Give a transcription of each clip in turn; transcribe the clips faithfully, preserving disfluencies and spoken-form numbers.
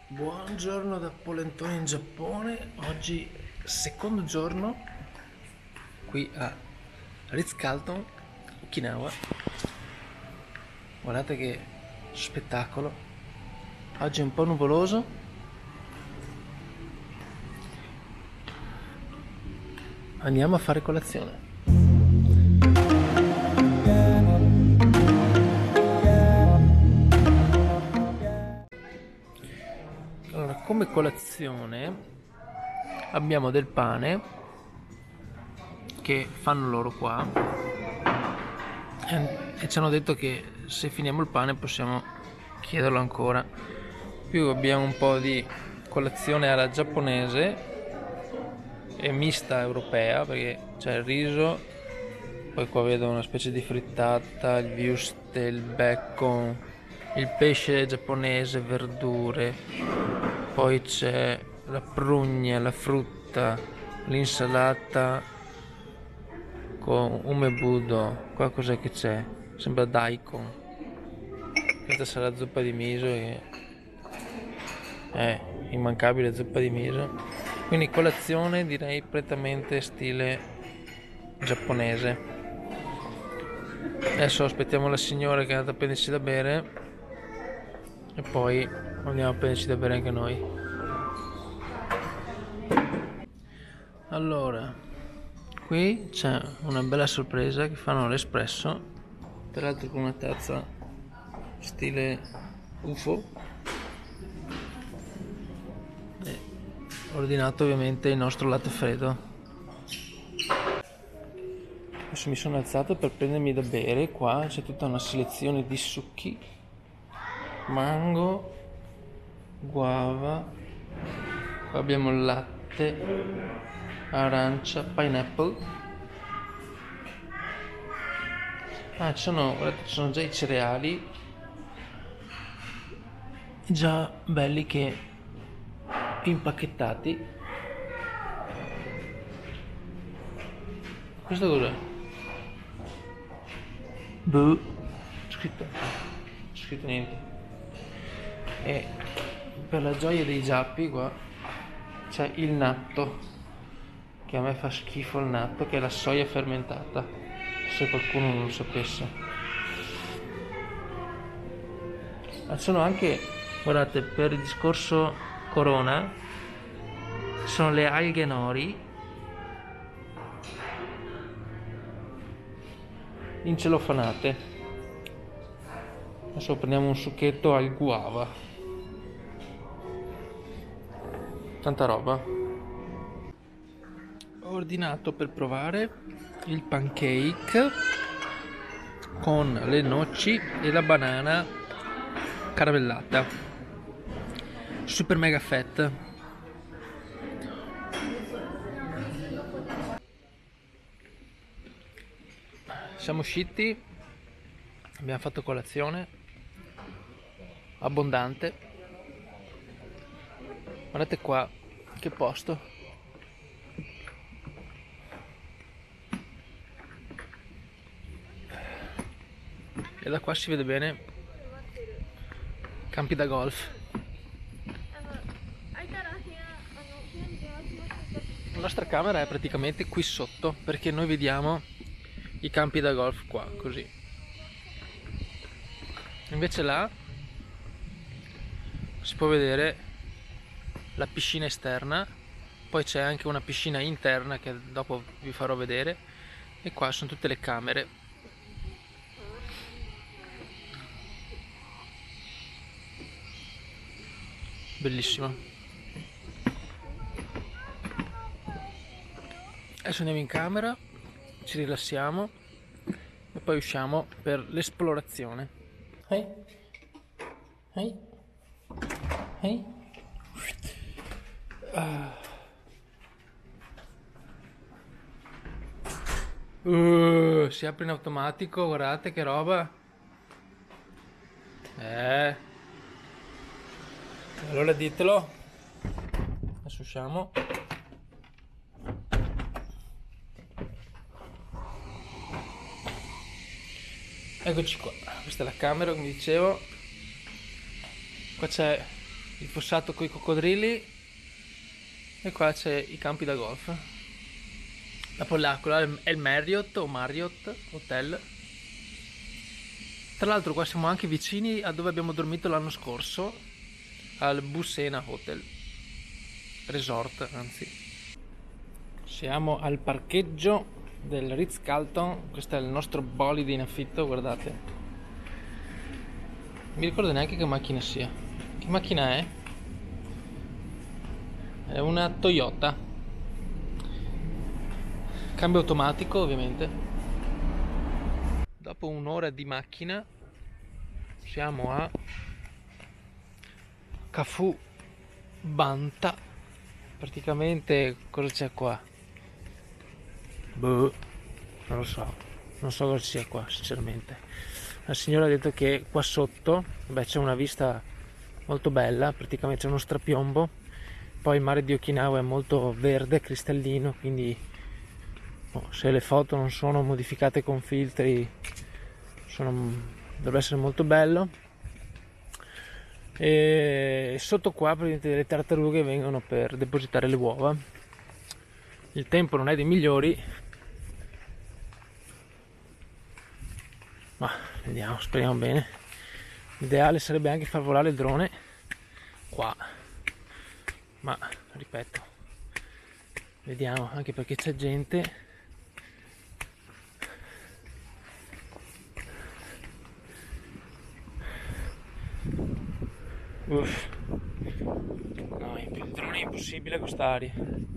Buongiorno da Polentone in Giappone. Oggi secondo giorno qui a Ritz-Carlton, Okinawa. Guardate che spettacolo. Oggi è un po' nuvoloso. Andiamo a fare colazione. Allora, come colazione abbiamo del pane che fanno loro qua e, e ci hanno detto che se finiamo il pane possiamo chiederlo ancora. Più abbiamo un po' di colazione alla giapponese e mista europea, perché c'è il riso, poi qua vedo una specie di frittata, il wurstel, il bacon, il pesce giapponese, verdure, poi c'è la prugna, la frutta, l'insalata con umebudo. Qua cos'è che c'è? Sembra daikon. Questa sarà zuppa di miso che è immancabile, zuppa di miso. Quindi colazione direi prettamente stile giapponese. Adesso aspettiamo la signora che è andata a prendersi da bere e poi andiamo a prenderci da bere anche noi. Allora, qui c'è una bella sorpresa che fanno l'espresso, peraltro con una tazza stile U F O. E ho ordinato ovviamente il nostro latte freddo. Adesso mi sono alzato per prendermi da bere. Qua c'è tutta una selezione di succhi: mango, guava, qua abbiamo il latte, arancia, pineapple. Ah, ci sono, guardate, ci sono già i cereali, già belli che impacchettati. Questo cos'è? Boh, scritto, scritto niente. E per la gioia dei giappi qua c'è il natto, che a me fa schifo il natto, che è la soia fermentata, se qualcuno non lo sapesse. Ma sono anche, guardate, per il discorso corona ci sono le alghe nori incelofanate. Adesso prendiamo un succhetto al guava. Tanta roba. Ho ordinato per provare il pancake con le noci e la banana caramellata, super mega fat. Siamo usciti, abbiamo fatto colazione abbondante. Guardate qua che posto. E da qua si vede bene campi da golf. La nostra camera è praticamente qui sotto, perché noi vediamo i campi da golf qua, così. Invece là si può vedere la piscina esterna, poi c'è anche una piscina interna che dopo vi farò vedere, e qua sono tutte le camere. Bellissimo. Adesso andiamo in camera, ci rilassiamo e poi usciamo per l'esplorazione. Ehi, ehi, ehi. Ah. Uh, si apre in automatico, guardate che roba. Eh. Allora ditelo. Adesso usciamo. Eccoci qua, questa è la camera come dicevo. Qua c'è il fossato con i coccodrilli e qua c'è i campi da golf. Dopo là, quello è il Marriott o Marriott Hotel. Tra l'altro qua siamo anche vicini a dove abbiamo dormito l'anno scorso, al Busena Hotel Resort, anzi. Siamo al parcheggio del Ritz-Carlton, questo è il nostro bolide in affitto, guardate. Non mi ricordo neanche che macchina sia. Che macchina è? È una Toyota. Cambio automatico, ovviamente. Dopo un'ora di macchina siamo a Cafu Banta. Praticamente cosa c'è qua? Boh, non lo so, non so cosa sia qua sinceramente. La signora ha detto che qua sotto beh, c'è una vista molto bella, praticamente c'è uno strapiombo, poi il mare di Okinawa è molto verde, cristallino, quindi oh, se le foto non sono modificate con filtri sono, dovrebbe essere molto bello. E sotto qua praticamente le tartarughe vengono per depositare le uova. Il tempo non è dei migliori, ma vediamo, speriamo bene. L'ideale sarebbe anche far volare il drone qua, ma ripeto, vediamo, anche perché c'è gente. Uff. No, il drone è impossibile con quest'aria.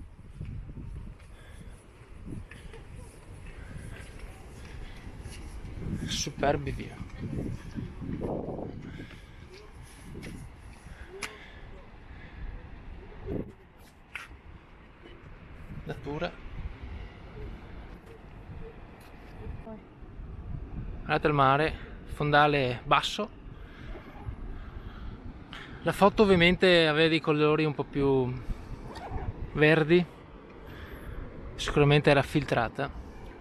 Superbi via. Natura. Guardate il mare, fondale basso. La foto ovviamente aveva dei colori un po' più verdi, sicuramente era filtrata.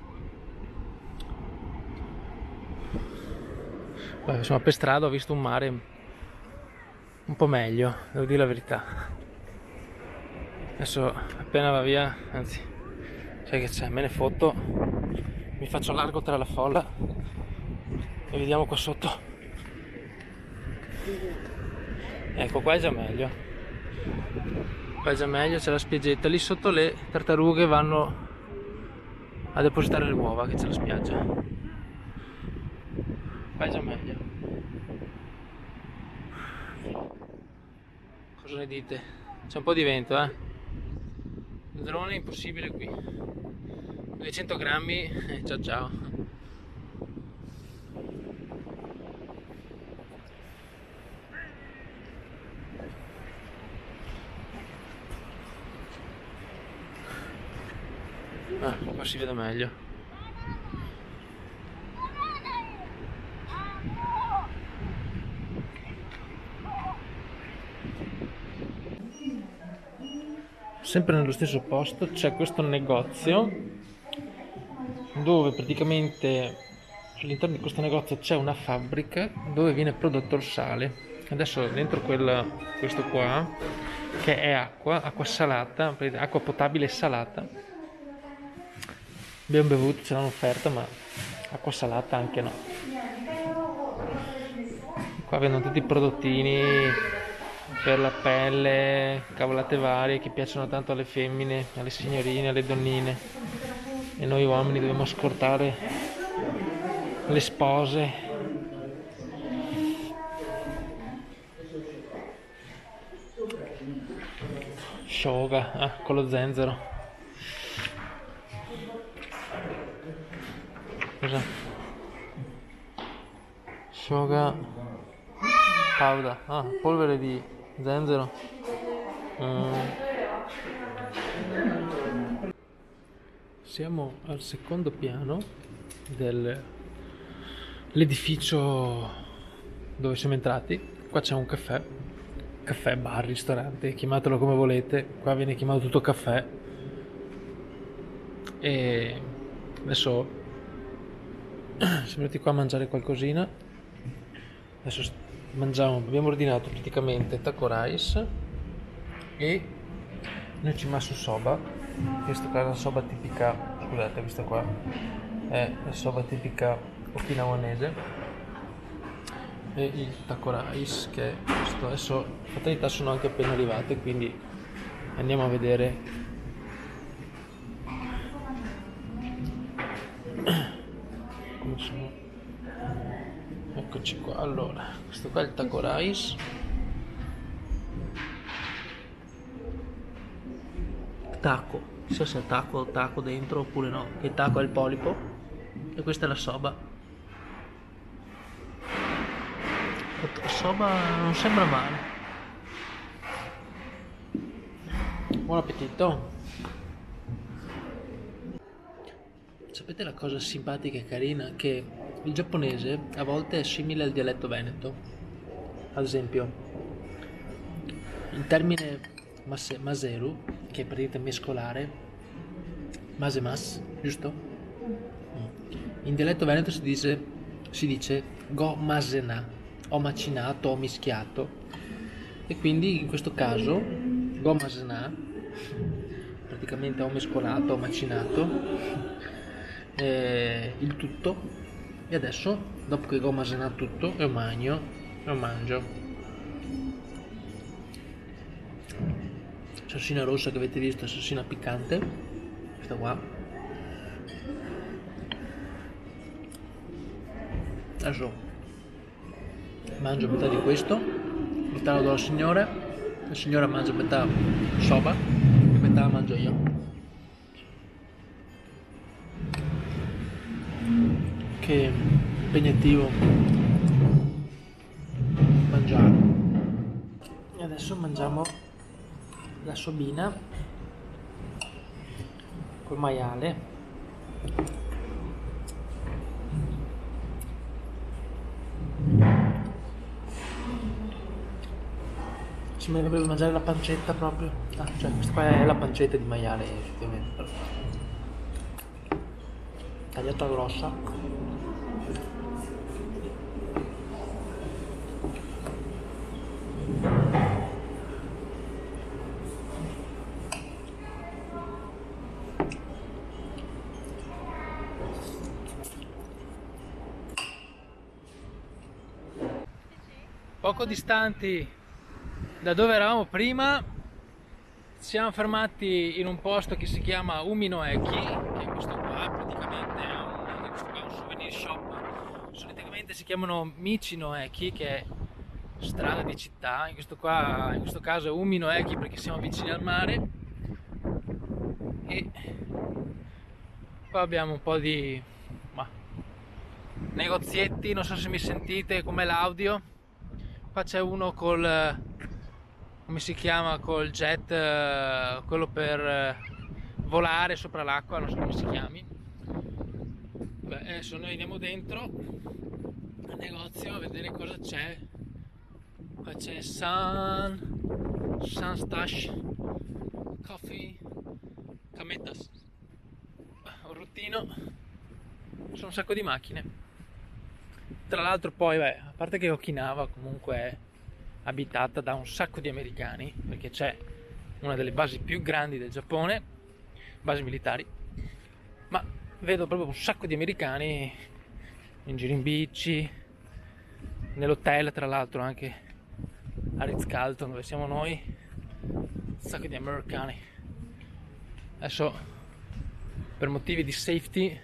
Beh, insomma, per strada ho visto un mare un po' meglio, devo dire la verità. Adesso appena va via, anzi, sai che c'è, me ne foto, mi faccio largo tra la folla e vediamo qua sotto. Ecco, qua è già meglio, qua è già meglio, c'è la spiaggetta, lì sotto le tartarughe vanno a depositare le uova, che c'è la spiaggia. Qua è già meglio. Cosa ne dite? C'è un po' di vento, eh? Il drone è impossibile qui. duecento grammi, eh, ciao ciao. Ah, qua si vede meglio. Sempre nello stesso posto c'è questo negozio dove praticamente all'interno di questo negozio c'è una fabbrica dove viene prodotto il sale. Adesso dentro quella, questo qua, che è acqua, acqua salata, acqua potabile e salata. Abbiamo bevuto, ce l'hanno offerta, ma acqua salata anche no. Qua vendono tutti i prodottini per la pelle, cavolate varie che piacciono tanto alle femmine, alle signorine, alle donnine, e noi uomini dobbiamo scortare le spose. Shoga, ah, con lo zenzero. Cosa? Shoga powder, ah, polvere di zenzero. Mm. Siamo al secondo piano dell'edificio dove siamo entrati. Qua c'è un caffè, caffè, bar, ristorante, chiamatelo come volete, qua viene chiamato tutto caffè. E adesso siamo venuti qua a mangiare qualcosina. Adesso mangiamo, abbiamo ordinato praticamente taco rice e nochimasu soba. In questo caso la soba tipica, scusate, questa qua è la soba tipica okinawanese, e il taco rice, che è questo. Adesso le fatalità sono anche appena arrivate, quindi andiamo a vedere. Come sono? Eccoci qua. Allora, questo qua è il taco rice. Taco, non so se è taco o taco dentro oppure no, che taco è il polipo, e questa è la soba. La soba non sembra male. Buon appetito. Sapete la cosa simpatica e carina? Che il giapponese a volte è simile al dialetto veneto. Ad esempio, il termine mase, maseru, che è praticamente mescolare, masemas, giusto? In dialetto veneto si dice, si dice go masena, ho macinato, ho mischiato, e quindi in questo caso go masena, praticamente ho mescolato, ho macinato eh, il tutto, e adesso dopo che ho masenato tutto lo mangio, lo mangio. Salsina rossa che avete visto è salsina piccante, questa qua. Adesso mangio metà di questo, metà lo do alla signora, la signora mangia metà soba e metà la mangio io. Che impegnativo mangiare. E adesso mangiamo la sobina col maiale. Ci dovrebbe mangiare la pancetta proprio. Ah, cioè questa qua è la pancetta di maiale, effettivamente, però tagliata grossa. Poco distanti da dove eravamo prima, ci siamo fermati in un posto che si chiama Uminoeki, che è questo qua, praticamente è un, questo qua è un souvenir shop. Solitamente si chiamano Michinoeki, che è strada di città. In questo, qua, in questo caso è Uminoeki perché siamo vicini al mare. E qua abbiamo un po' di ma, negozietti, non so se mi sentite, com'è l'audio. Qua c'è uno col, come si chiama, col jet, quello per volare sopra l'acqua, non so come si chiami. Beh, adesso noi andiamo dentro al negozio a vedere cosa c'è. Qua c'è San San Stash Coffee Kametas, un ruttino, sono un sacco di macchine. Tra l'altro poi, beh, a parte che Okinawa comunque è abitata da un sacco di americani, perché c'è una delle basi più grandi del Giappone, basi militari, ma vedo proprio un sacco di americani in giro in bici, nell'hotel tra l'altro anche a Ritz-Carlton dove siamo noi, un sacco di americani. Adesso per motivi di safety,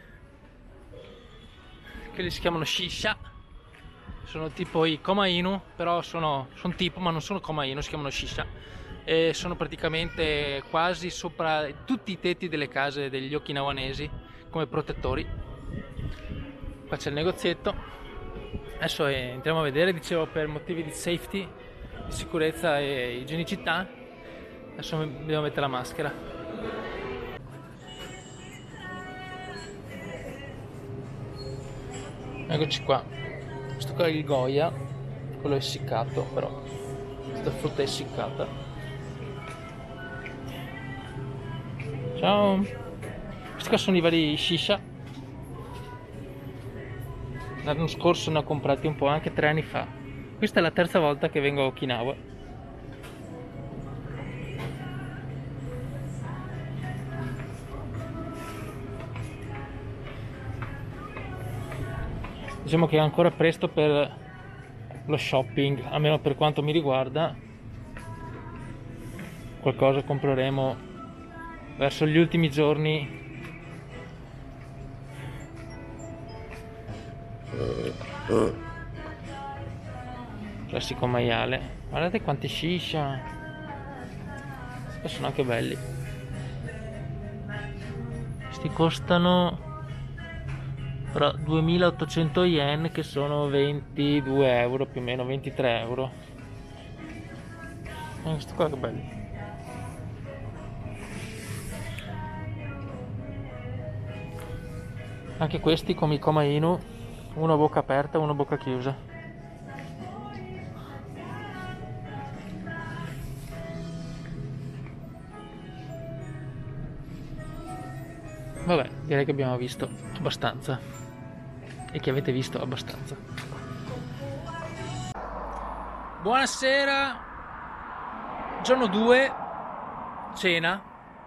quelli si chiamano shisha, sono tipo i Koma Inu, però sono, sono tipo, ma non sono Koma Inu, si chiamano shisha, e sono praticamente quasi sopra tutti i tetti delle case degli okinawanesi come protettori. Qua c'è il negozietto, adesso entriamo a vedere. Dicevo, per motivi di safety, di sicurezza e igienicità, adesso devo mettere la maschera. Eccoci qua, questo qua è il Goya, quello essiccato, però questa frutta è essiccata. Ciao! Questi qua sono i vari shisha. L'anno scorso ne ho comprati un po', anche tre anni fa. Questa è la terza volta che vengo a Okinawa. Diciamo che è ancora presto per lo shopping, almeno per quanto mi riguarda. Qualcosa compreremo verso gli ultimi giorni. Classico maiale. Guardate quanti shisha, sono anche belli. Questi costano però duemilaottocento yen, che sono ventidue euro, più o meno ventitré euro. E questi qua che belli. Anche questi come i Koma Inu, uno a bocca aperta e uno a bocca chiusa. Vabbè, direi che abbiamo visto abbastanza e che avete visto abbastanza. Buonasera, giorno due, cena.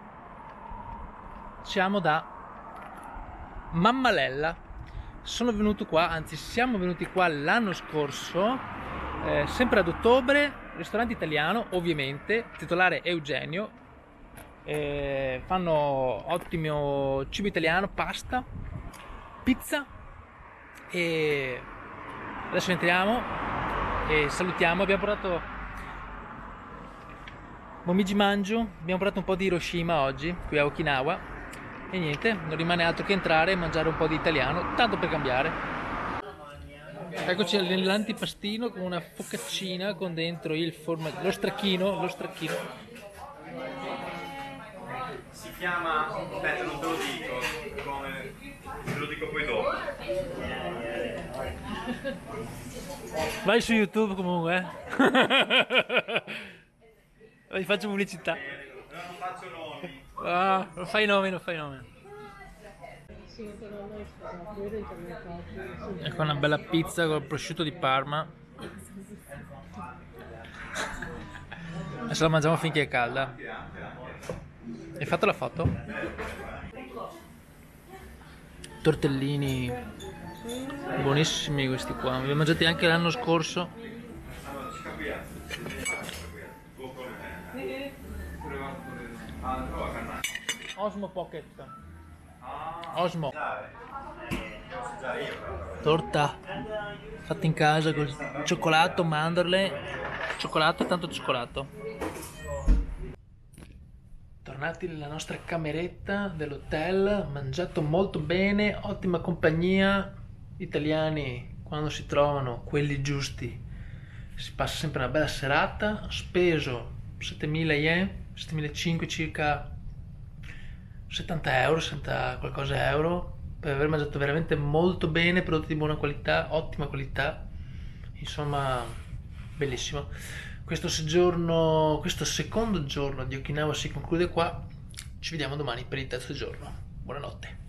Siamo da Mammalella. Sono venuto qua, anzi siamo venuti qua l'anno scorso, eh, sempre ad ottobre, ristorante italiano ovviamente, titolare Eugenio, eh, fanno ottimo cibo italiano, pasta, pizza, e adesso entriamo e salutiamo. Abbiamo portato Momiji Manju, abbiamo portato un po' di Hiroshima oggi qui a Okinawa. E niente, non rimane altro che entrare e mangiare un po' di italiano, tanto per cambiare. Eccoci all'antipastino con una focaccina con dentro il formaggio, lo stracchino, lo stracchino. Si chiama, aspetta non te lo dico, come, te lo dico poi dopo. Vai su YouTube comunque, eh? Vi faccio pubblicità. Non faccio nomi. Ah, non fai nomi, non fai nomi. Ecco una bella pizza col prosciutto di Parma. Adesso la mangiamo finché è calda. Hai fatto la foto? Tortellini buonissimi questi qua, li ho mangiati anche l'anno scorso. Osmo Pocket. Osmo. Torta fatta in casa con cioccolato, mandorle, cioccolato e tanto cioccolato. Tornati nella nostra cameretta dell'hotel, mangiato molto bene, ottima compagnia. Italiani, quando si trovano quelli giusti, si passa sempre una bella serata. Ho speso settemila yen, settemilacinquecento circa, settanta euro, settanta qualcosa euro, per aver mangiato veramente molto bene, prodotti di buona qualità, ottima qualità, insomma bellissimo. Questo soggiorno, questo secondo giorno di Okinawa si conclude qua. Ci vediamo domani per il terzo giorno. Buonanotte.